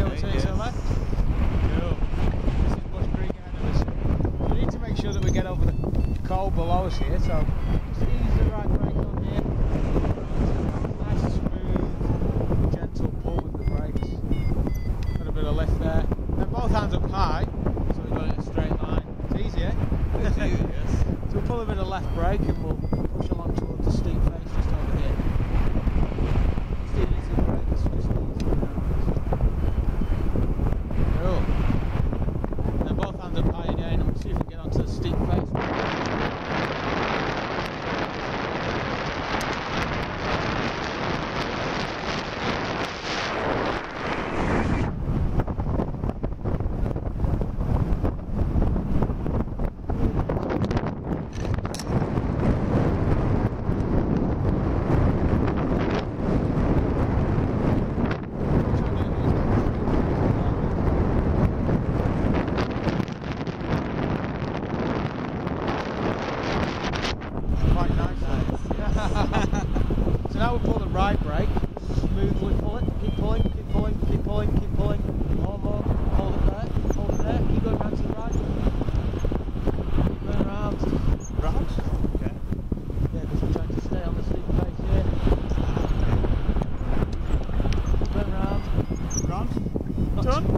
Cool, take to the left. Cool. This is Bush Creek ahead of us. We need to make sure that we get over the coal below us here, so just ease the right brake on here. Nice, smooth, gentle pull with the brakes. Got a bit of lift there. And both hands up high, so we've got it in a straight line. It's easy, eh? It's easy, yes. So we'll pull a bit of left brake and we'll push along towards the steep face just over here. Just easy brakes, just easy brakes. Cool. And then both hands up high again and we'll see if we can get onto the steep face. So now we'll pull the right brake, smoothly pull it, keep pulling, keep pulling, keep pulling, keep pulling, more, hold it there, keep going round to the right, keep going round, okay, yeah, because we're trying to stay on the steep face here, keep going round, Done?